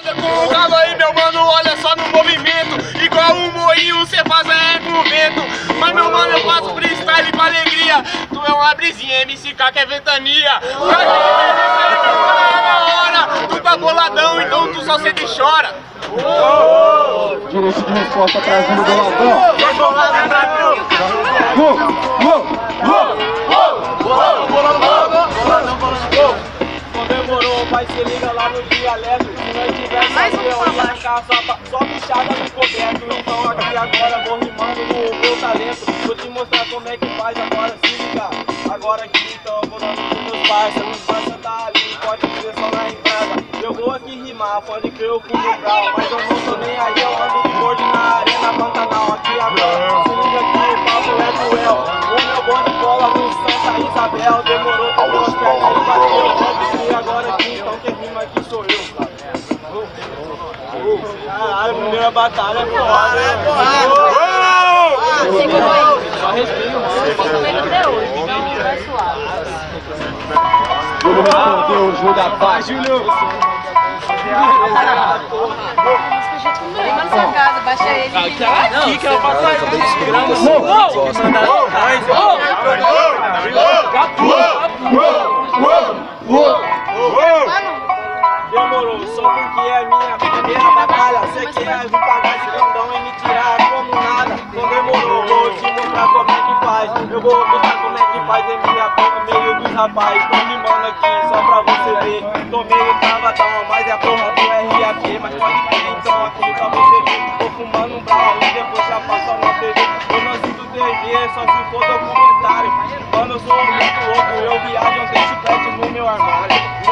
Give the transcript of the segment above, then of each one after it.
Com o calo aí, meu mano, olha só no movimento. Igual um moinho, cê faz com o vento. Mas, meu mano, eu faço freestyle com alegria. Tu é uma brisinha, MCK que é ventania. Pra quem é na hora. Tu tá boladão, então tu só sente e chora. Direito de resposta atrás do boladão. Demorou, pai, se liga lá no dialeto. Se nós tivesse eu ia arrancar só bichada no coberto. Então aqui agora vou rimando no meu talento. Vou te mostrar como é que faz agora, se liga. Agora aqui então eu vou dando pros meus parceiros. Os parceiros tá ali, pode ser só na entrada. Eu vou aqui rimar, pode crer eu fui no grau. Mas eu não tô nem aí, eu ando de gordo na arena Pantanal. Aqui agora, se liga aqui, o papo é duel. O meu bonde cola no Santa Isabel. Demorou, tô com as pernas aí, bateu. E agora aqui, então quem rima aqui sou eu, cara. Caralho, primeira batalha é porrada, hein? Segurou aí. Só respira, mano. Vai suave. Júlio respondeu, Júlio da paz. Júlio! Manda sua casa, baixa ele. Aqui que ela passa aí. Demorou, só porque é minha primeira batalha. Você quer vir pagar de grandão e me tirar como nada. Não demorou, vou te mostrar como é que faz. Eu vou mostrar como é que faz em minha boca, meio dos rapazes. Tô rimando aqui só pra você ver. Tô meio travadão, mas é porra do RAP. Mas pode ter então aqui pra você ver. Tô fumando um brau e depois já passo na TV. Eu não assisto TV, só se for documentário. Quando eu sou muito louco, eu viajo um chiclete no meu armário.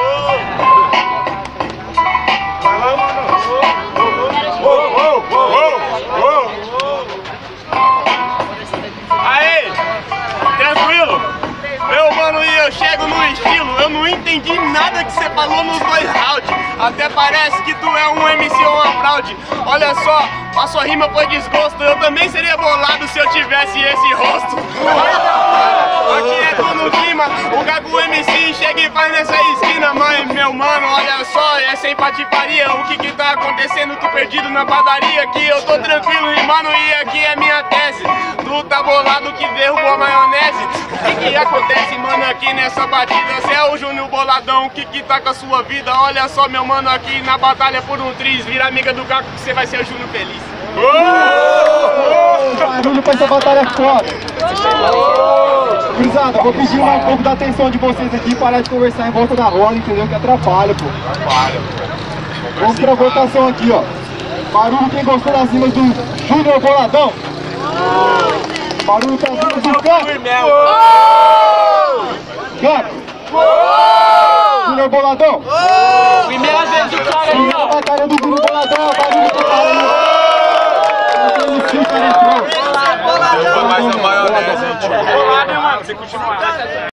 Aê, tranquilo? Meu mano, e eu chego no estilo. Eu não entendi nada que você falou nos 2 rounds. Até parece que tu é um MC ou uma fraude. Olha só, a sua rima foi desgosto. Eu também seria bolado se eu tivesse esse rosto. Aqui é tudo clima. O Gago MC chega e vai nessa esquina. Mas meu mano, olha só, é sem patifaria. O que tá acontecendo? Tu perdido na padaria. Aqui eu tô tranquilo rimando e aqui é minha tese. Tu tá bolado que derrubou a maionese. O que acontece, mano, aqui nessa batida? Cê é o Júnior boladão, o que tá com a sua vida? Olha só, meu mano, aqui na batalha por um triz. Vira amiga do Gago que você vai ser o Júnior feliz. Barulho pra essa batalha foda. Cruzada, vou pedir um pouco da atenção de vocês aqui e parar de conversar em volta da roda, entendeu? Que atrapalha, pô. Vamos pra votação aqui, ó. Barulho quem gostou das rimas do Júnior Boladão. Barulho pras rimas do Gago. Gago. Júnior Boladão. Primeira vez do cara aí, ó. Batalha do Júnior Boladão. Barulho pro cara aí. Mas a maionese, gente. Bolado, mano. Você continua.